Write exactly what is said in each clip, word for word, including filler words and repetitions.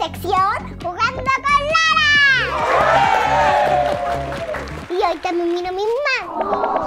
sección Jugando con Lara. Y hoy también vino mi mamá.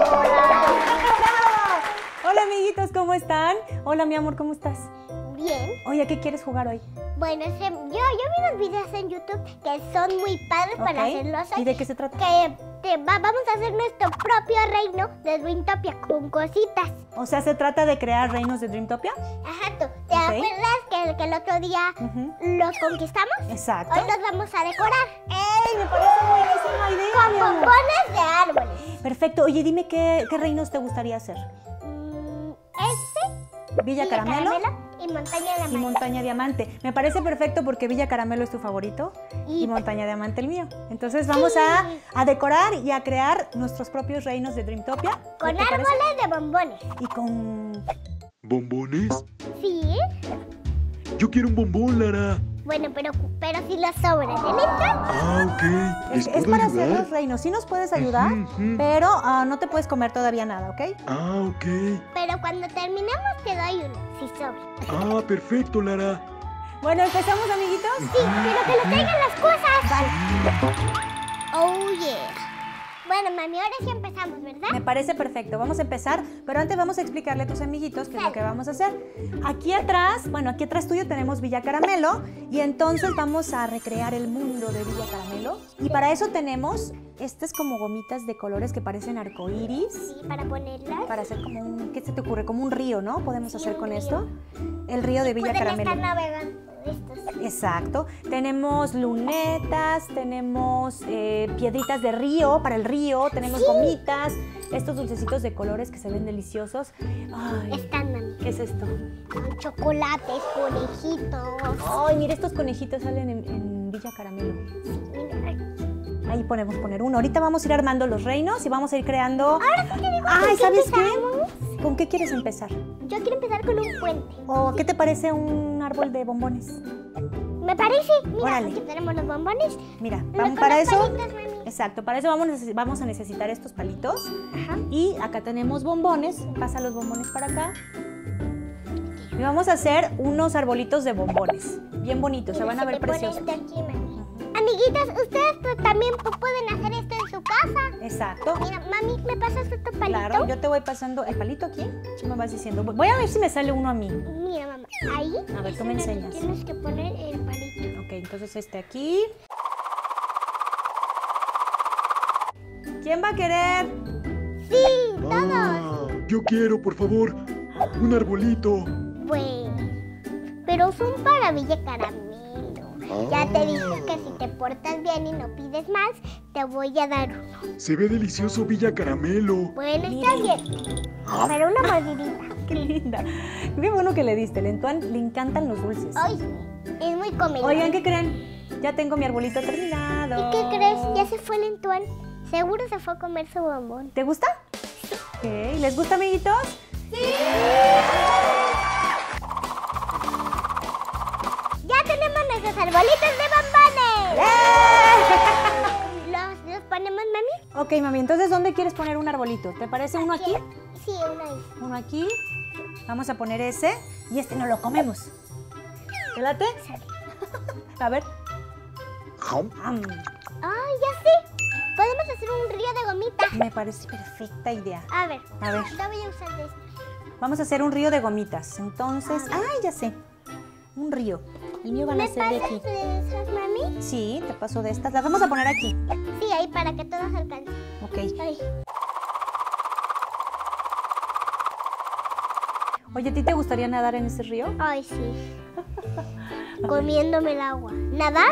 Hola amiguitos, ¿cómo están? Hola mi amor, ¿cómo estás? Bien. Oye, ¿a qué quieres jugar hoy? Bueno, yo, yo vi unos videos en YouTube que son muy padres para Okay. hacerlos. ¿Y de qué se trata? Que te va- vamos a hacer nuestro propio reino de Dreamtopia con cositas. O sea, ¿se trata de crear reinos de Dreamtopia? Ajá, ¿tú te Ok. acuerdas que, que el otro día Ujú. los conquistamos? Exacto. Hoy los vamos a decorar. ¡Ey! Me parece buenísima idea. Con mi amor. bombones de árboles. Perfecto. Oye, dime qué, qué reinos te gustaría hacer. Mm, este, Villa Caramelo y Montaña de y Diamante. Montaña Diamante. Me parece perfecto porque Villa Caramelo es tu favorito y, Y- Montaña Diamante el mío. Entonces vamos a, a decorar y a crear nuestros propios reinos de Dreamtopia. Con ¿Te parece? árboles de bombones. Y con... ¿Bombones? Sí. Yo quiero un bombón, Lara. Bueno, pero, pero si los sobran de listo. Ah, ok. Es, ¿Les es puedo para hacer ayudar? los reinos. Sí nos puedes ayudar, Ujú, ujú. pero ah, no te puedes comer todavía nada, ¿ok? Ah, ok. Pero cuando terminemos te doy uno, si sobra. Ah, perfecto, Lara. Bueno, ¿empezamos, amiguitos? Sí, pero que le traigan las cosas. Oh, yeah. Bueno, mami, ahora sí empezamos, ¿verdad? Me parece perfecto. Vamos a empezar, pero antes vamos a explicarle a tus amiguitos qué es lo que vamos a hacer. Aquí atrás, bueno, aquí atrás tuyo tenemos Villa Caramelo y entonces vamos a recrear el mundo de Villa Caramelo. Y para eso tenemos estas como gomitas de colores que parecen arcoíris. Sí, para ponerlas. Para hacer como un, ¿qué se te ocurre? Como un río, ¿no? Podemos Sí, hacer un con río. esto. El río de Villa Pueden Caramelo. estar navegando estos. Exacto. Tenemos lunetas, tenemos eh, piedritas de río para el río, tenemos Sí. gomitas, estos dulcecitos de colores que se ven deliciosos. Ay, Están, mami. ¿qué es esto? Con chocolates, conejitos. Ay, mira, estos conejitos salen en, en Villa Caramelo. Mira. Ahí podemos poner uno. Ahorita vamos a ir armando los reinos y vamos a ir creando... Ahora sí te digo Ay, con qué ¿sabes qué? empezamos. ¿Con qué quieres empezar? Yo quiero empezar con un puente. ¿O qué te parece un árbol de bombones? Me parece. Mira, Órale. aquí tenemos los bombones. Mira, Con vamos los para eso... palitos, mami. Exacto, para eso vamos, neces- vamos a necesitar estos palitos. Ajá. Y acá tenemos bombones. Pasa los bombones para acá. Y vamos a hacer unos arbolitos de bombones. Bien bonitos, se Mira, van a ver te pone preciosos. este aquí, mami. Amiguitas, ustedes pues, también pu- pueden hacer esto en su casa. Exacto. Mira, mami, ¿me pasas otro palito? Claro, yo te voy pasando el palito aquí. Tú me vas diciendo. Voy a ver si me sale uno a mí. Mira, mamá, ahí. A ver, es tú me donde enseñas. Tienes que poner el palito. Ok, entonces este aquí. ¿Quién va a querer? Sí, todos. Ah, yo quiero, por favor, un arbolito. Bueno, pero son para Villa Caramelo. Ya te Ah. dije que si te portas bien y no pides más, te voy a dar uno. Se ve delicioso Villa Caramelo. Bueno, está bien. Pero una mordidita. Qué linda. Qué bueno que le diste. Le, entuan- le encantan los dulces. Ay, es muy comedor. Oigan, ¿qué creen? Ya tengo mi arbolito terminado. ¿Y qué crees? Ya se fue el entuán. Seguro se fue a comer su bombón. ¿Te gusta? Ok. ¿Les gusta, amiguitos? ¡Ya tenemos nuestros arbolitos de bombones! ¡Eh! ¿Los, los ponemos, mami? Ok, mami, entonces, ¿dónde quieres poner un arbolito? ¿Te parece uno aquí? Sí, uno ahí. Uno aquí. Vamos a poner ese. Y este no lo comemos. ¿Te late? A ver. Jam. Am, ¡Ay, ya sé! Podemos hacer un río de gomitas. me parece perfecta idea. A ver, A ver. yo voy a usar de este. Vamos a hacer un río de gomitas. Entonces, ¡ay, ya sé! Un río. El mío van a ¿Me ser de aquí. pasas de esas, mami? Sí, te paso de estas. Las vamos a poner aquí. Sí, ahí para que todos alcancen. Ok. Ay. Oye, ¿a ti te gustaría nadar en ese río? Ay, sí. Comiéndome el agua. ¿Nadar?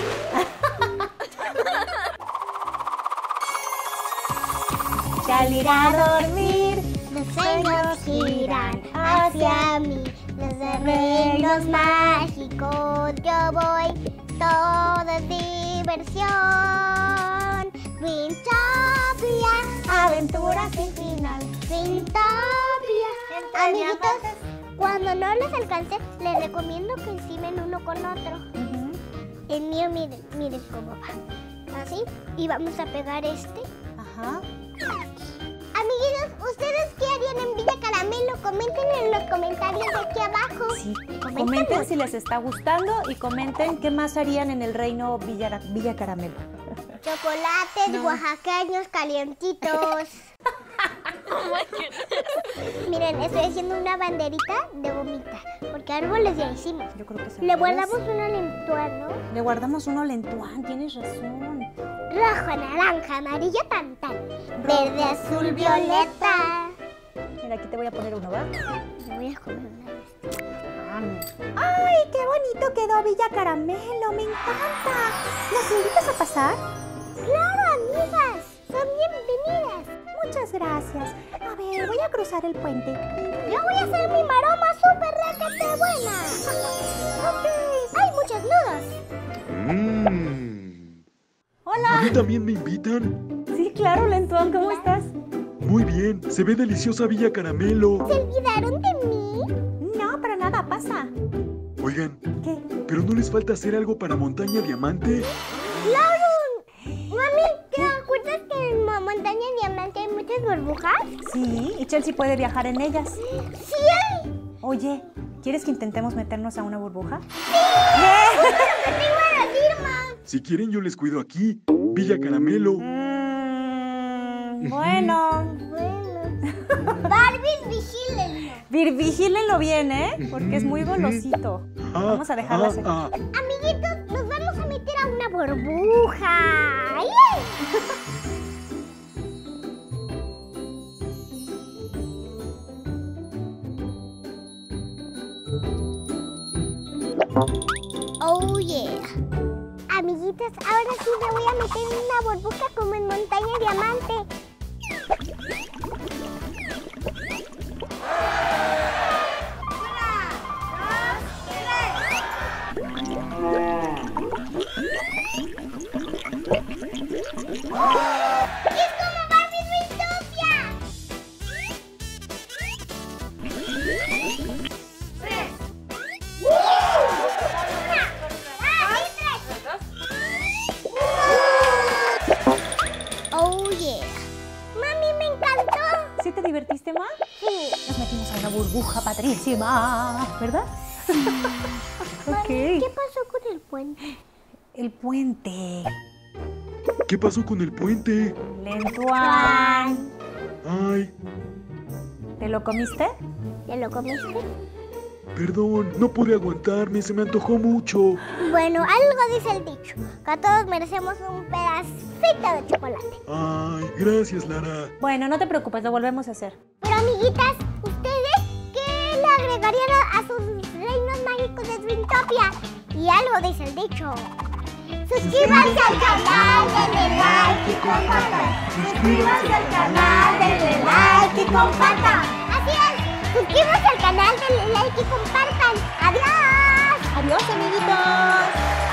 Que al ir a dormir, Los sueños giran hacia mí. Los reinos mágicos yo voy. Todo es diversión. Dreamtopia, aventuras sin final. Dreamtopia. Amiguitos, cuando no les alcance, les recomiendo que encimen uno con otro. Ujú. El mío, miren, miren cómo va. Así. Y vamos a pegar este. Ajá. Amiguitos, ¿ustedes qué harían en Villa Caramelo comenten en los comentarios de aquí abajo. Sí, Comenten comenten mucho. si les está gustando y comenten qué más harían en el reino Villa, Villa Caramelo. Chocolates No. oaxaqueños calientitos. Miren, estoy haciendo una banderita de gomita, porque árboles ya hicimos. Yo creo que se Le guardamos una lentual, ¿no? Le guardamos uno lentuán, tienes razón. Rojo, naranja, amarillo, tan tan. Verde, azul, violeta. Mira, aquí te voy a poner uno, ¿va? Me voy a comer una vez. ¡Ay, qué bonito quedó Villa Caramelo! ¡Me encanta! ¿Nos invitas a pasar? ¡Claro, amigas! ¡Son bienvenidas! Muchas gracias. A ver, voy a cruzar el puente. Yo voy a hacer mi maroma súper requete buena. Ok. ¡Hay muchos nudos! Mmm. ¿A ¡Hola! mí también me invitan? Sí, claro, Lentuán, ¿cómo estás? Muy bien, se ve deliciosa Villa Caramelo. ¿Se olvidaron de mí? No, para nada, pasa. Oigan, ¿Qué? ¿pero no les falta hacer algo para Montaña Diamante? ¡Claro! Mami, ¿te acuerdas que en Mo- Montaña Diamante hay muchas burbujas? Sí, y Chelsea puede viajar en ellas. ¡Sí hay! Oye, ¿quieres que intentemos meternos a una burbuja? ¿Qué te iba a decir, mam? Si quieren yo les cuido aquí. Villa Caramelo. Mm, bueno, Bueno. Barbies, vigílenlo. vir- vigílenlo bien, ¿eh? Porque es muy golosito. Ah, Vamos a dejarla ah, hacer. ah. Amiguitos, nos vamos a meter a una burbuja. ¡Ay! Oh yeah. Amiguitas, ahora sí me voy a meter en una burbuja como en Montaña Diamante. ¡Es como Barbie Dreamtopia! ¡Tres! ¡Una! ¡Ah, sí, tres! ¡Oh, yeah! ¡Mami, me encantó! ¿Sí te divertiste, Ma? Sí. Nos metimos a una burbuja padrísima, ¿verdad? Ok. ¿Qué pasó con el puente? El puente. ¿Qué pasó con el puente? Lentuán. Ay, ¿Te lo comiste? ¿Ya lo comiste? perdón, no pude aguantarme, se me antojó mucho. Bueno, algo dice el dicho, que todos merecemos un pedacito de chocolate. Ay, gracias, Lara. Bueno, no te preocupes, lo volvemos a hacer. Pero amiguitas, ¿ustedes qué le agregarían a, a sus reinos mágicos de Dreamtopia? Y algo dice el dicho. Suscríbanse al canal, denle like y compartan. Suscríbanse al canal, denle like y compartan. Así es, suscríbanse al canal, denle like y compartan. Adiós. Adiós, amiguitos.